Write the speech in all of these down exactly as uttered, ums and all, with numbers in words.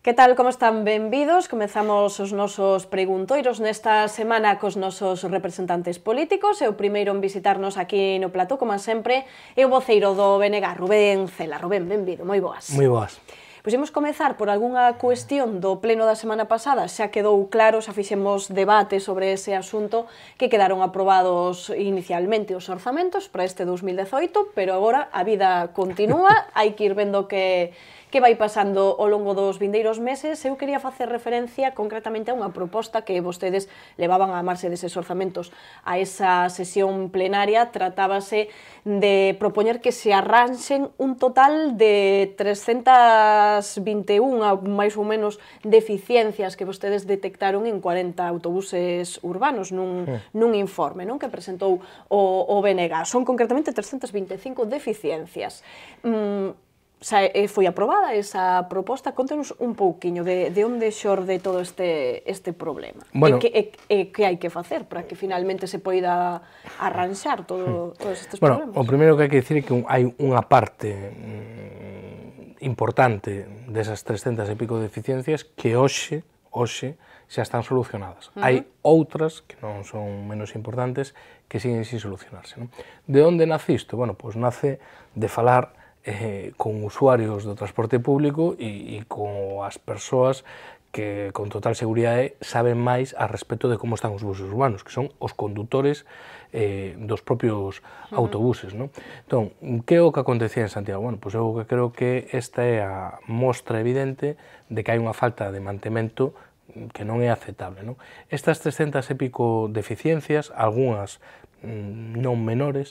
Que tal, como están? Benvidos. Comezamos os nosos preguntoiros nesta semana cos nosos representantes políticos. E o primeiro en visitarnos aquí no plató, como sempre, é o voceiro do B N G, Rubén Cela. Rubén, benvido, moi boas. Moi boas. Pois imos comezar por algunha cuestión do pleno da semana pasada. Xa quedou claro, xa fixemos debate sobre ese asunto, que quedaron aprobados inicialmente os orzamentos para este dos mil dezoito, pero agora a vida continúa, hai que ir vendo que que vai pasando ao longo dos vindeiros meses. Eu quería facer referencia concretamente a unha proposta que vostedes levaban a amarse deses orzamentos a esa sesión plenaria. Tratábase de propoñer que se arranxen un total de trescentas vinte e unha, máis ou menos, deficiencias que vostedes detectaron en cuarenta autobuses urbanos nun, nun informe, non, que presentou o, o B N G. Son concretamente trescentas vinte e cinco deficiencias. Mm, Xa foi aprobada esa proposta. Contenos un pouquiño de, de onde xorde todo este, este problema. Bueno, e, que, e, e que hai que facer para que finalmente se poida arranxar todo, todos estes bueno, problemas. O primeiro que hai que dicir é que hai unha parte mm, importante desas trescentas e pico deficiencias que hoxe, hoxe xa están solucionadas. Uh -huh. Hai outras, que non son menos importantes, que siguen sin solucionarse, non? De onde nace isto? Bueno, pois nace de falar Eh, con usuarios do transporte público e, e con as persoas que con total seguridade saben máis a respecto de como están os buses urbanos, que son os condutores eh, dos propios uh-huh. autobuses, non? Entón, que é o que acontecía en Santiago? Bueno, pois eu que creo que esta é a mostra evidente de que hai unha falta de mantemento que non é aceptable, non? Estas trescentas e pico deficiencias, algunhas mm, non menores,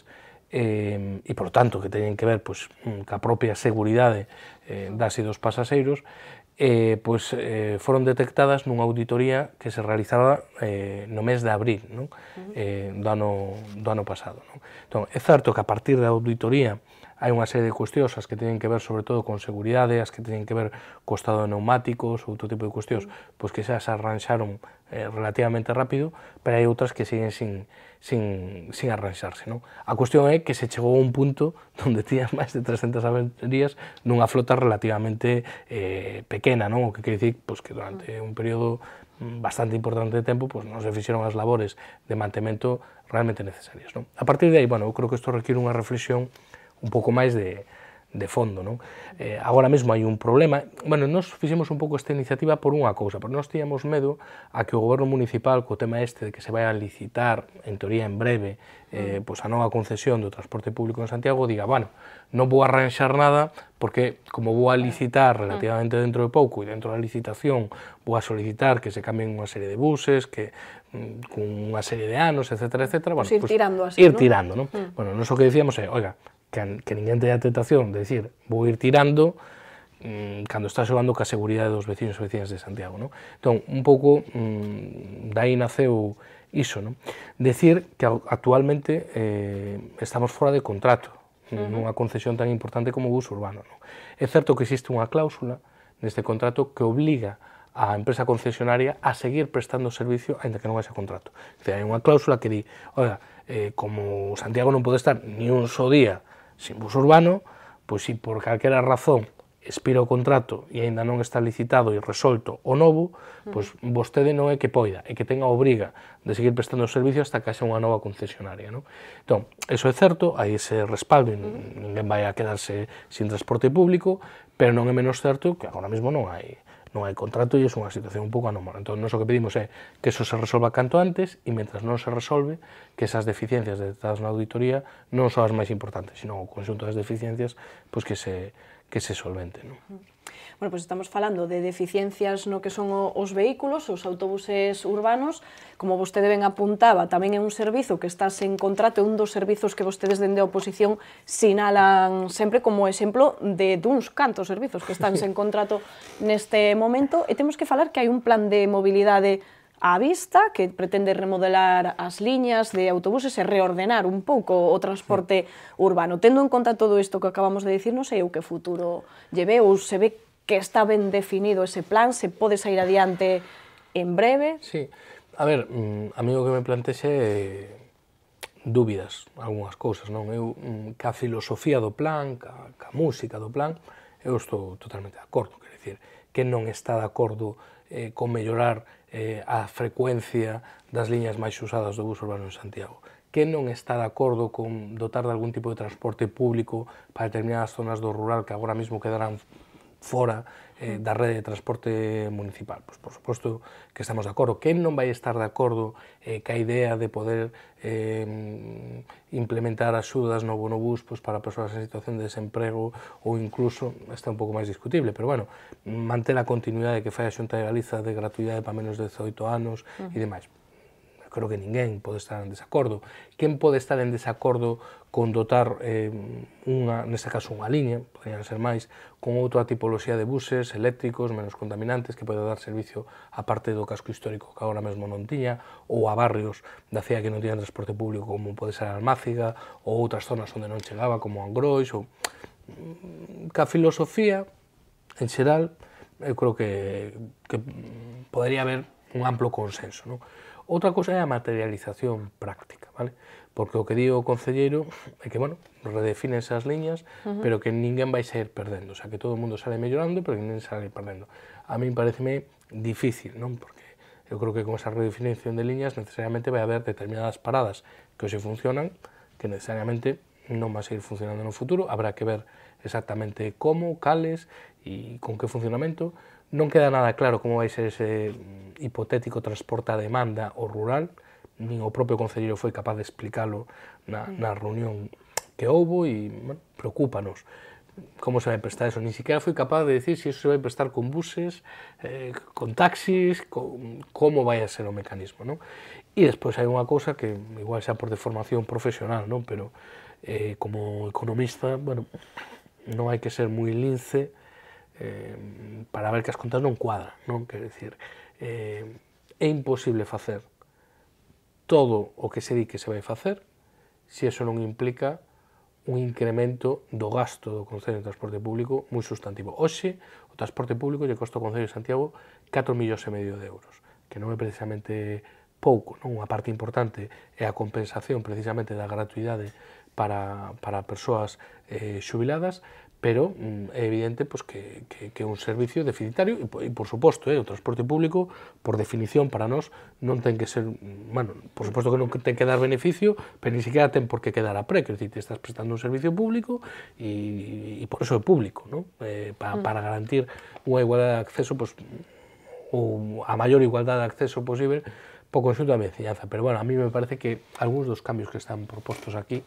Eh, e, por tanto, que teñen que ver pois, ca propia seguridade eh, das e dos pasaxeiros, eh, pois, eh, foron detectadas nunha auditoría que se realizaba eh, no mes de abril, non? Eh, do, ano, do ano pasado. Non? Entón, é certo que a partir da auditoría hai unha serie de cuestións as que teñen que ver sobre todo con seguridade, as que teñen que ver co estado de neumáticos, outro tipo de cuestións, pois que xa se arranxaron eh, relativamente rápido, pero hai outras que siguen sin, sin, sin arranxarse, non? A cuestión é que se chegou a un punto onde tías máis de trescentas averías nunha flota relativamente eh, pequena, non? O que quere dicir pois, que durante un período bastante importante de tempo pois, non se fixeron as labores de mantemento realmente necesarias, non? A partir de aí, bueno, eu creo que isto requiere unha reflexión un pouco máis de, de fondo, non? Eh, agora mesmo hai un problema. Bueno, nós fixemos un pouco esta iniciativa por unha cousa, porque nós tíamos medo a que o goberno municipal, co tema este de que se vai a licitar, en teoría en breve, eh, pois a nova concesión do transporte público en Santiago, diga, bueno, non vou arranxar nada, porque como vou a licitar relativamente dentro de pouco, e dentro da licitación vou a solicitar que se cambien unha serie de buses, que con unha serie de anos, etcétera, etcétera, bueno, pues ir pues, tirando así, ir ¿no? tirando, non? Mm. Bueno, non o que dicíamos é, oiga, que, que ninguén teña a tentación de decir, vou ir tirando mmm, cando está xogando ca seguridade dos vecinos e vecinas de Santiago, non? Entón, un pouco, mmm, dai naceu iso, non? Decir que actualmente eh, estamos fora de contrato, uh-huh. nunha concesión tan importante como o bus urbano, non? É certo que existe unha cláusula neste contrato que obliga a empresa concesionaria a seguir prestando servicio aínda que non haxa contrato. Dice, hai unha cláusula que di, oiga, eh, como Santiago non pode estar ni un só día sin bus urbano, pois se por calquera razón expira o contrato e aínda non está licitado e resolto o novo, pois vostede non é que poida, é que tenga a obriga de seguir prestando o servicio hasta que haxa unha nova concesionaria, non? Entón, eso é certo, hai ese respaldo, ninguén vai a quedarse sin transporte público, pero non é menos certo que agora mesmo non hai non hai contrato e é unha situación un pouco anómala. Entón, nós o que pedimos é que eso se resolva canto antes e, mentras non se resolve, que esas deficiencias detectadas na auditoría non son as máis importantes, sino o conxunto das deficiencias pois que se que se solventen, non? Bueno, pois estamos falando de deficiencias no que son os vehículos, os autobuses urbanos. Como vostede ben apuntaba, tamén é un servizo que está sen contrato, é un dos servizos que vostedes dende a oposición sinalan sempre como exemplo de duns cantos servizos que están sen contrato neste momento. E temos que falar que hai un plan de mobilidade á vista, que pretende remodelar as liñas de autobuses e reordenar un pouco o transporte urbano. Tendo en conta todo isto que acabamos de dicir, non sei o que futuro lleve, ou se ve que está ben definido ese plan, se pode sair adiante en breve? Sí, a ver, a mí o que me plantexe dúbidas, algunhas cousas, non? Eu, ca filosofía do plan, ca, ca música do plan, eu estou totalmente de acordo, quer dicir, que non está de acordo eh, con mellorar eh, a frecuencia das liñas máis usadas do bus urbano en Santiago, que non está de acordo con dotar de algún tipo de transporte público para determinadas zonas do rural que agora mesmo quedarán fora eh, da rede de transporte municipal. Pois, por suposto que estamos de acordo. Quen non vai estar de acordo eh, ca idea de poder eh, implementar axudas no bonobús pois, para persoas en situación de desemprego ou incluso, está un pouco máis discutible, pero bueno, manter a continuidade que fai a Xunta de Galiza de gratuidade para menos de dezoito anos uh -huh. e demais. Creo que ninguén pode estar en desacordo. Quen pode estar en desacordo con dotar, eh, unha, neste caso, unha liña, podrían ser máis, con outra tipoloxía de buses eléctricos, menos contaminantes, que pode dar servicio a parte do casco histórico que agora mesmo non tiña, ou a barrios da cea que non tiñan transporte público, como pode ser a Almáciga, ou outras zonas onde non chegaba, como Angrois, ou... Ca filosofía, en xeral, eu creo que, que podería haber un amplo consenso, non? Outra cousa é a materialización práctica, vale? Porque o que di o concelleiro é que, bueno, redefínense as liñas, uh -huh. pero que ninguén vai sair perdendo, o sea, que todo o mundo sale mellorando, pero que ninguén sale perdendo. A mí pareceme difícil, non? Porque eu creo que con esa redefinición de liñas necesariamente vai haber determinadas paradas que hoxe funcionan, que necesariamente non va a seguir funcionando no futuro, habrá que ver exactamente como, cales e con que funcionamento. Non queda nada claro como vai ser ese hipotético transporte a demanda ao rural, nin o propio concelleiro foi capaz de explicarlo na, na reunión que houbo e, bueno, preocúpanos como se vai prestar eso, nin siquiera foi capaz de decir se iso se vai prestar con buses, eh, con taxis, con, como vai a ser o mecanismo, non? E despois hai unha cousa que igual xa por deformación profesional, non? Pero eh, como economista, bueno, non hai que ser moi lince Eh, para ver que as contas non cuadran, non? Quer dicir, eh, é imposible facer todo o que se di que se vai facer se eso non implica un incremento do gasto do Concello de Transporte Público moi sustantivo. Hoxe, o transporte público lle costa ao Concello de Santiago catro millóns e medio de euros, que non é precisamente pouco, non? Unha parte importante é a compensación precisamente da gratuidade para, para persoas eh, xubiladas, pero mm, é evidente pues, que, que, que é un servicio deficitario e, e por suposto, eh, o transporte público, por definición, para nós, non ten que ser, bueno, por suposto que non ten que dar beneficio, pero ni siquiera ten por que quedar a pre, que decir, te estás prestando un servicio público e, e por eso é público, ¿no? eh, pa, mm. para garantir unha igualdade de acceso, pues, ou a maior igualdade de acceso posible po conxunto da veciñanza, pero bueno, a mí me parece que algúns dos cambios que están propostos aquí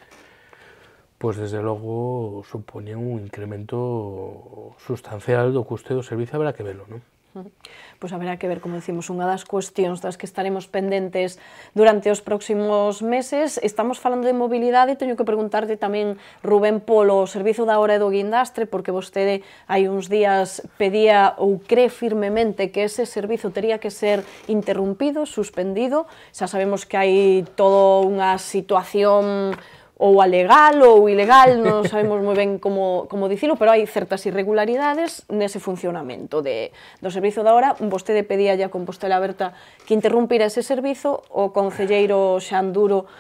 pois desde logo supoñen un incremento sustancial do custe do servicio, haberá que velo, non? Pois haberá que ver, como decimos, unha das cuestións das que estaremos pendentes durante os próximos meses. Estamos falando de mobilidade e teño que preguntarte tamén, Rubén, polo servizo da hora e do guindastre, porque vostede hai uns días pedía ou cree firmemente que ese servizo tería que ser interrumpido, suspendido. Xa sabemos que hai toda unha situación ou a legal ou ilegal, non sabemos moi ben como, como dicilo, pero hai certas irregularidades nese funcionamento de, do servizo da hora. Vostede pedía a Compostela Aberta que interrumpira ese servizo, o concelleiro Xan Duro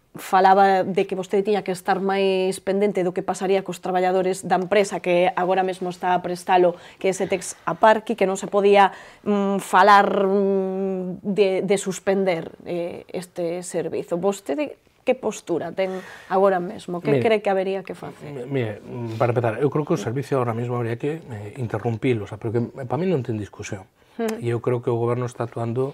falaba de que vostede tiña que estar máis pendente do que pasaría cos traballadores da empresa que agora mesmo está a prestalo, que é Setex Aparqui, que non se podía mm, falar mm, de, de suspender eh, este servizo. Vostede que postura ten agora mesmo? Que cree que habería que facer? Mire, para empezar, eu creo que o servicio agora mesmo habería que eh, interrumpilo, o sea, pero que para mí non ten discusión. E eu creo que o goberno está actuando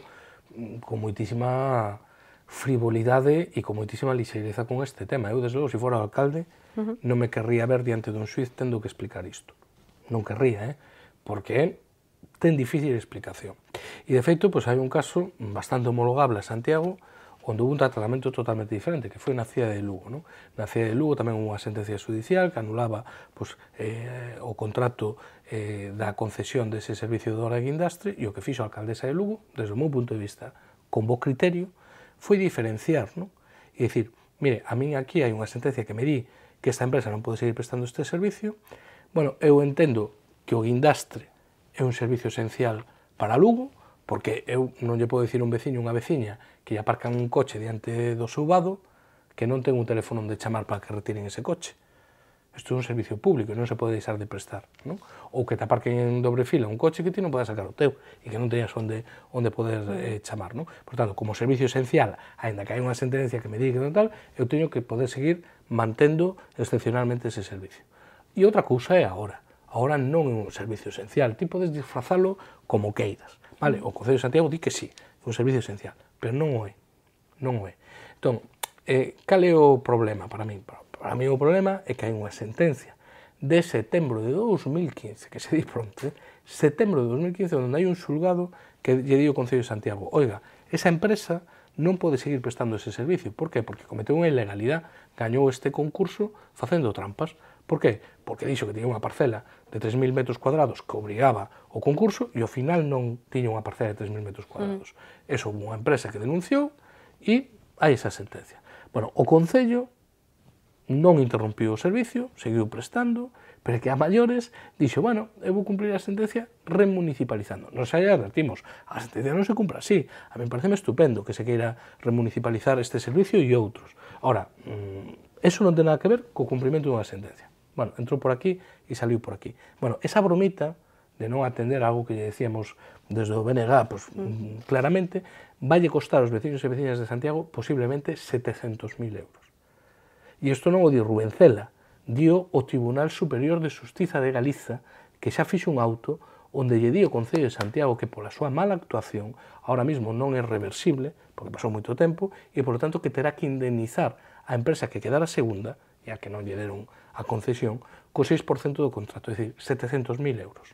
con moitísima frivolidade e con moitísima lixeireza con este tema. Eu, desde logo, se fora o alcalde, non me querría ver diante dun xuiz tendo que explicar isto. Non querría, eh? Porque ten difícil explicación. E, de feito, pois, hai un caso bastante homologable a Santiago, onde houve un tratamento totalmente diferente, que foi na cidade de Lugo, non? Na cidade de Lugo tamén houve unha sentencia judicial que anulaba pois, eh, o contrato eh, da concesión dese servicio de hora de guindastre, e o que fixo a alcaldesa de Lugo, desde o meu punto de vista, con bo criterio, foi diferenciar, non? E dicir, mire, a min aquí hai unha sentencia que me di que esta empresa non pode seguir prestando este servicio. Bueno, eu entendo que o guindastre é un servicio esencial para Lugo, porque eu non lle podo dicir un veciño ou unha veciña que lle aparcan un coche diante do seu vado que non ten un teléfono onde chamar para que retiren ese coche. isto é un servicio público e non se pode deixar de prestar, non? Ou que te aparquen en dobre fila un coche que ti non podes sacar o teu e que non teñas onde, onde poder eh, chamar, non? Por tanto, como servicio esencial, aínda que hai unha sentencia que me diga que non tal, eu teño que poder seguir mantendo excepcionalmente ese servicio. E outra cousa é agora. Agora non é un servicio esencial, ti podes disfrazalo como queiras, vale? O Concello de Santiago di que sí, é un servicio esencial, pero non o é, non o é. Entón, eh, cal é o problema para min? Para mí o problema é que hai unha sentencia de setembro de dous mil quince, que se di pronto, eh? setembro de dous mil quince, onde hai un xulgado que lle di o Concello de Santiago, oiga, esa empresa non pode seguir prestando ese servicio. Por que? Porque cometeu unha ilegalidade, gañou este concurso facendo trampas. Por que? Porque dixo que tiña unha parcela de tres mil metros cuadrados que obrigaba o concurso e ao final non tiña unha parcela de tres mil metros cuadrados. Mm. Eso houve unha empresa que denunciou e hai esa sentencia. Bueno, o Concello non interrompiu o servicio, seguiu prestando, pero que a maiores dixo, bueno, eu vou cumprir a sentencia remunicipalizando. Nos aí advertimos, a sentencia non se cumpre así. A mí pareceme estupendo que se queira remunicipalizar este servicio e outros. Ahora, mmm, eso non ten nada que ver co cumprimento dunha sentencia. Bueno, entrou por aquí e saliu por aquí. Bueno, esa bromita de non atender algo que lle decíamos desde o B N G, pues, mm. claramente, vai costar aos veciños e veciñas de Santiago posiblemente setecentos mil euros. E isto non o di Rubén Cela, dio o Tribunal Superior de Xustiza de Galiza, que xa fixe un auto onde lle di o Concello de Santiago que pola súa mala actuación ahora mesmo non é reversible, porque pasou moito tempo, e, por lo tanto, que terá que indemnizar a empresa que quedara segunda, e a que non lle deron a concesión, co seis por cento do contrato, é dicir, setecentos mil euros.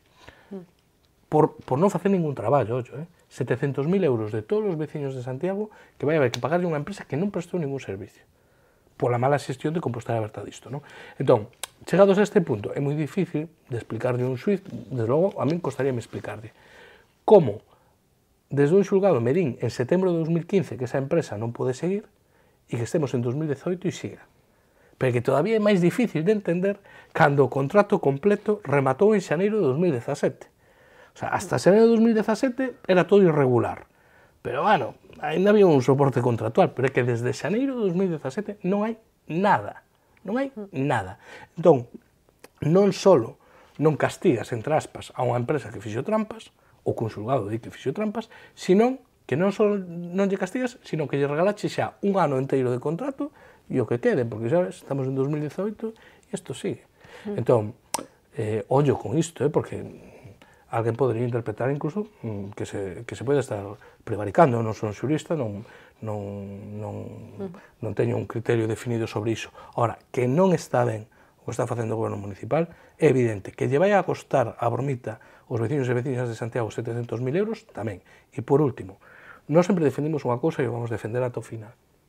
Por, por non facer ningún traballo, ollo, eh? setecentos mil euros de todos os veciños de Santiago que vai haber que pagarlle unha empresa que non prestou ningún servicio, pola mala xestión de Compostela Aberta disto, non? Entón, chegados a este punto, é moi difícil de explicarlle un xuiz, desde logo, a min costaríame explicarlle como, desde un xulgado me din en setembro de dos mil quince que esa empresa non pode seguir e que estemos en dos mil dezoito e siga. Pero que todavía é máis difícil de entender cando o contrato completo rematou en xaneiro de dos mil dezasete. O sea, hasta xaneiro de dos mil dezasete era todo irregular. Pero, bueno, ainda había un soporte contractual, pero é que desde xaneiro de dos mil dezasete non hai nada. Non hai nada. Entón, non só non castigas, entre aspas, a unha empresa que fixo trampas, ou cun xulgado de que fixo trampas, senón que non só non lle castigas, sino que lle regalache xa un ano inteiro de contrato e o que quede, porque, sabes, estamos en dos mil dezoito e isto sigue. Mm. Entón, eh, ollo con isto, eh, porque alguén podería interpretar incluso mm, que, se, que se pode estar prevaricando. Non son xurista, non, non, non, mm. non teño un criterio definido sobre iso. Ahora, que non está ben o que está facendo o goberno municipal, é evidente que lle vai a costar a bromita os veciños e veciñas de Santiago setecentos mil euros, tamén. E por último, nós sempre defendimos unha cousa e o vamos defender ata o final.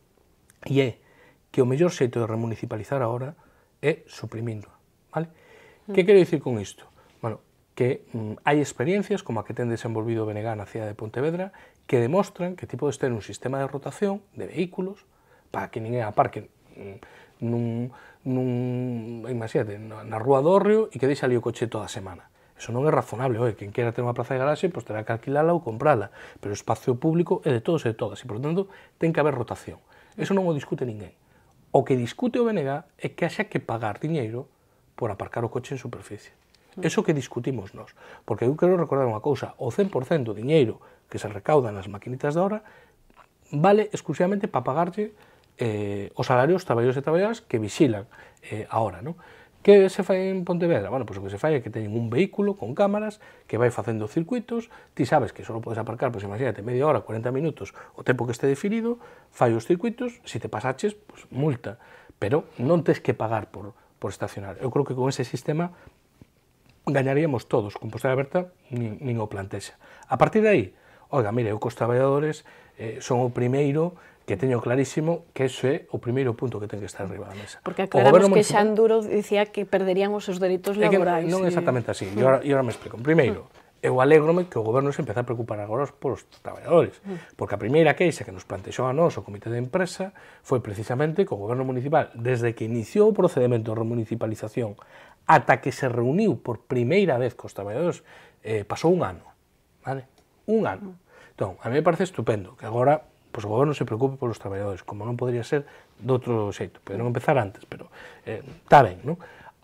E é que o mellor xeito de remunicipalizar agora é suprimindo, vale? Mm. Que quero dicir con isto? Bueno, que mm, hai experiencias como a que ten desenvolvido o B N G na cidade de Pontevedra que demostran que ti podes ter un sistema de rotación de vehículos para que ninguén aparque mm, nun, nun, imagínate, na rúa do Hórreo e que deixa ali o coche toda a semana. Eso non é razonable, oi, quen quera ter unha praza de garaxe, pois terá que alquilala ou comprala, pero o espacio público é de todos e de todas, e, por tanto, ten que haber rotación. Eso non o discute ninguén. O que discute o B N G é que haxa que pagar diñeiro por aparcar o coche en superficie. Eso que discutimos nós. Porque eu quero recordar unha cousa, o cen por cento do diñeiro que se recauda nas maquinitas da hora vale exclusivamente para pagarlle eh, os salarios dos traballadores e traballadoras que vixilan eh, a hora, non? Que se fai en Pontevedra? Bueno, pois o que se fai é que teñen un vehículo con cámaras que vai facendo circuitos, ti sabes que só podes aparcar, pois imagínate, media hora, cuarenta minutos, o tempo que este definido, fai os circuitos, se te pasaches, pois multa, pero non tes que pagar por, por estacionar. Eu creo que con ese sistema gañaríamos todos, Compostela Aberta nin, nin o plantexa. A partir de aí, oiga, mire, eu cos traballadores eh, son o primeiro que teño clarísimo que ese é o primeiro punto que ten que estar arriba da mesa. Porque aclaramos que Xan Duro dicía que perderían os seus dereitos laborais. É que non é exactamente así, e agora, agora me explico. Primeiro, eu alégrome que o goberno se empeza a preocupar agora polos traballadores, porque a primeira queixa que nos plantexou a nós o comité de empresa foi precisamente que o goberno municipal, desde que iniciou o procedimento de remunicipalización ata que se reuniu por primeira vez cos traballadores, eh, pasou un ano, vale? Un ano. Entón, a mí me parece estupendo que agora pois o goberno se preocupe polos traballadores, como non podría ser de outro xeito. Poderon empezar antes, pero eh, está ben, non?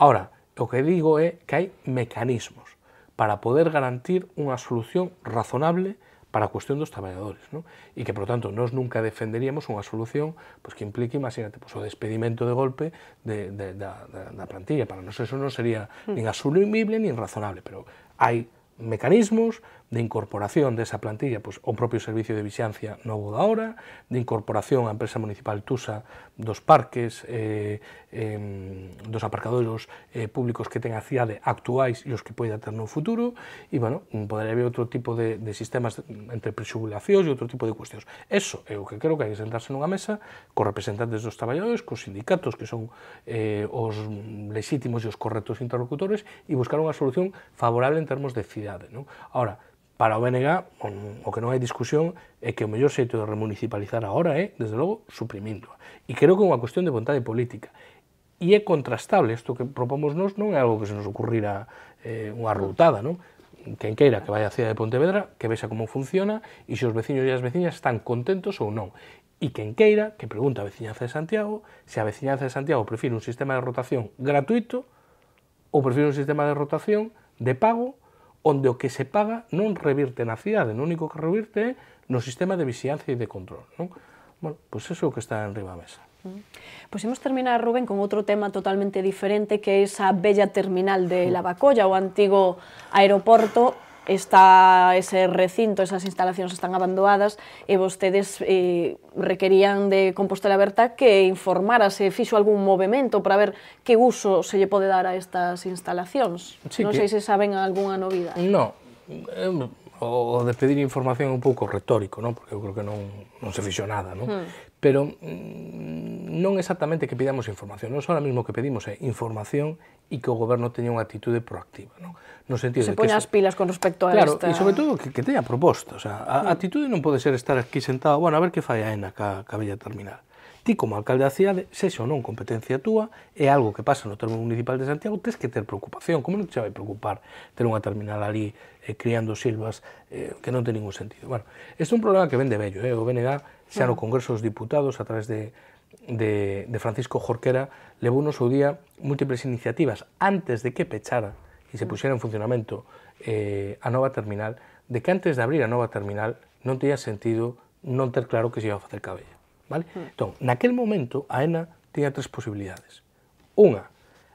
Ahora, o que digo é que hai mecanismos para poder garantir unha solución razonable para a cuestión dos traballadores, non? E que, por tanto, nós nunca defenderíamos unha solución pues, que implique, imagínate, pues, o despedimento de golpe de, de, da, da, da plantilla. Para nós eso non sería nin asumible nin razonable, pero hai mecanismos de incorporación desa plantilla pues, o propio servicio de vixiancia novo da hora, de incorporación á empresa municipal Tusa dos parques, eh, eh, dos aparcadoiros eh, públicos que ten a cidade actuais e os que poida ter no futuro, e, bueno, podería haber outro tipo de, de sistemas entre prexubulacións e outro tipo de cuestións. Eso é o que creo que hai que sentarse nunha mesa cos representantes dos traballadores, cos sindicatos, que son eh, os legítimos e os correctos interlocutores, e buscar unha solución favorable en termos de cidade, non? Ahora, para o B N G, o que non hai discusión é que o mellor xeito de remunicipalizar agora é, desde logo, suprimindo. E creo que é unha cuestión de vontade política. E é contrastable, isto que propomos nós non é algo que se nos ocurrira eh, unha rutada, non? Quen queira que vaya á cidade de Pontevedra, que vexa como funciona e se os veciños e as veciñas están contentos ou non. E quen queira que pregunta a veciñanza de Santiago se a veciñanza de Santiago prefire un sistema de rotación gratuito ou prefire un sistema de rotación de pago onde o que se paga non revirte na cidade, o único que revirte é no sistema de vixiancia e de control, non? Bueno, pois iso é o que está en riba a mesa. Pois imos terminar, Rubén, con outro tema totalmente diferente, que é esa bella terminal de Lavacolla, o antigo aeroporto. Está ese recinto, esas instalacións están abandonadas e vostedes eh, requerían de Compostela Aberta que informara se fixo algún movimento para ver que uso se lle pode dar a estas instalacións. Sí, non sei que... se saben algunha novidade. Non, o de pedir información é un pouco retórico, non? Porque eu creo que non, non se fixo nada, non? Hmm. Pero non exactamente que pidamos información, non só mesmo que pedimos é información e que o goberno teña unha actitude proactiva, non? No sentido se de que poña as pilas con respecto a claro, esta... e sobre todo que, que teña proposta, o sea, a, a actitude non pode ser estar aquí sentado, bueno, a ver que fai a ENA ca, ca bella terminal. Ti, como alcalde da cidade, sexa ou non competencia túa, é algo que pasa no termo municipal de Santiago, tens que ter preocupación. Como non te vai preocupar ter unha terminal ali eh, criando silvas eh, que non ten ningún sentido? Bueno, este é un problema que ven de vello, eh? O B N G, xa no Congreso dos Diputados, a través de, de, de Francisco Jorquera, levou no seu día múltiples iniciativas antes de que pechara e se puxera en funcionamento eh, a nova terminal, de que antes de abrir a nova terminal non teña sentido non ter claro que se iba a facer cabella. Vale? Mm. Entón, naquel momento, a ENA tiña tres posibilidades. Unha,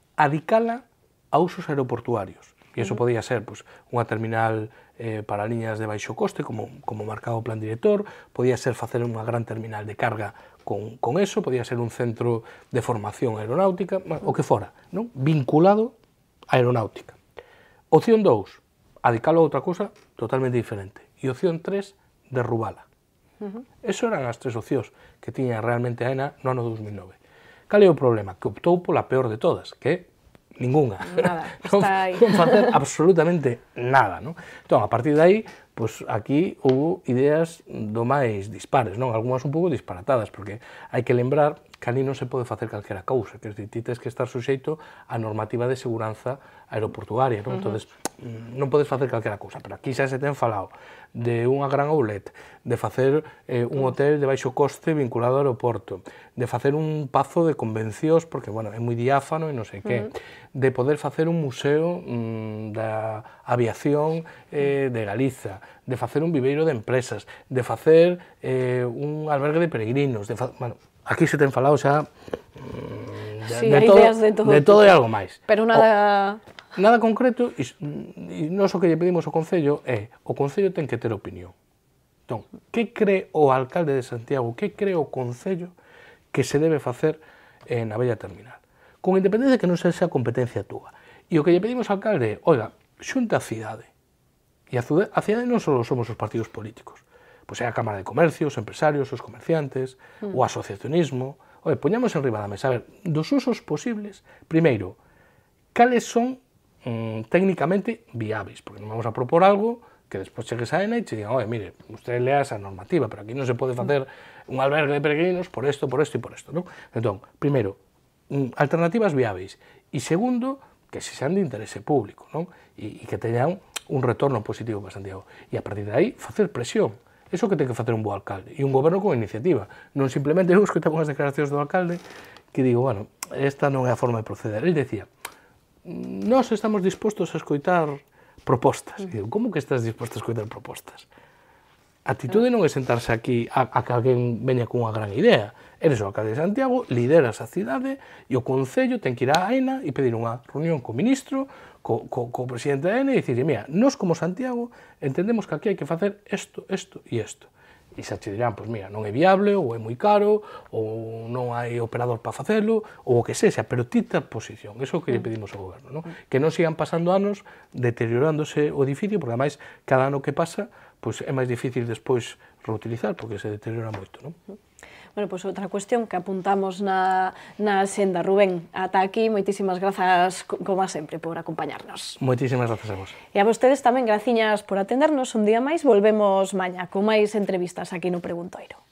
adicala a usos aeroportuarios. E iso podía ser pues, unha terminal eh, para liñas de baixo coste, como, como marcaba o plan director, podía ser facer unha gran terminal de carga con, con eso, podía ser un centro de formación aeronáutica, o que fora, non? Vinculado á aeronáutica. Opción dous, adicalo a outra cousa totalmente diferente. E opción tres, derrubala. Uh-huh. Eso eran as tres opcións que tiña realmente a ENA no ano dos mil nove. Cal é o problema? Que optou pola peor de todas, que é ningunha. Nada, non, está aí. non facer absolutamente nada, non? Entón, a partir de aí, pues, aquí hubo ideas do máis dispares, non? Algúnas un pouco disparatadas, porque hai que lembrar que ali non se pode facer calquera cousa, que ti tens que estar suxeito á normativa de seguranza aeroportuaria, non? Uh-huh. Entonces, non podes facer calquera cousa, pero aquí xa se ten falado de unha gran outlet, de facer eh, un hotel de baixo coste vinculado ao aeroporto, de facer un pazo de convencións, porque, bueno, é moi diáfano e non sei que, uh-huh. de poder facer un museo mmm, da aviación eh, de Galiza, de facer un viveiro de empresas, de facer eh, un albergue de peregrinos, de fa... bueno, aquí se ten falado xa de, sí, de, todo, de, todo, de todo e algo máis. Pero nada... O, nada concreto, e, e nós o que lle pedimos ao Concello é, o Concello ten que ter opinión. Entón, que cree o alcalde de Santiago, que cree o Concello que se debe facer eh, na bella terminal? Con independencia que non sexa competencia túa. E o que lle pedimos ao alcalde é, oiga, xunta a cidade. E a cidade non só somos os partidos políticos, pois é a Cámara de Comercio, os empresarios, os comerciantes, mm. o asociacionismo. Oye, poñamos en riba da mesa, a ver, dos usos posibles, primeiro, cales son mmm, técnicamente viables, porque non vamos a propor algo que despois chegues a ENA e che digan, oye, mire, usted lea esa normativa, pero aquí non se pode facer un albergue de peregrinos por esto, por esto e por esto, non? Entón, primeiro, mmm, alternativas viables, e segundo, que se sean de interese público, non? E, e que teñan un retorno positivo para Santiago. E a partir de aí, facer presión. Eso que ten que facer un bo alcalde e un goberno con iniciativa, non simplemente eu escoitaba as declaracións do alcalde que digo, bueno, esta non é a forma de proceder. El decía, nós estamos dispostos a escoitar propostas. E digo, como que estás disposto a escoitar propostas? A atitude non é sentarse aquí a, a que alguén veña con unha gran idea. Eres o alcalde de Santiago, lideras a cidade e o Concello ten que ir á AENA e pedir unha reunión co ministro, co, co, co presidente da AENA e dicir, mira, nós como Santiago entendemos que aquí hai que facer isto, isto e isto. E xa te dirán, pois mira, non é viable, ou é moi caro, ou non hai operador para facelo, ou o que sexa, pero ti ta posición. Iso é o que lle pedimos ao goberno, non? Que non sigan pasando anos deteriorándose o edificio, porque ademais, cada ano que pasa, pois é máis difícil despois reutilizar, porque se deteriora moito, non? Bueno, pois outra cuestión que apuntamos na, na senda. Rubén, ata aquí, moitísimas grazas, como sempre, por acompañarnos. Moitísimas grazas a vos. E a vostedes tamén, graciñas por atendernos. Un día máis, volvemos mañá con máis entrevistas aquí no Preguntoiro.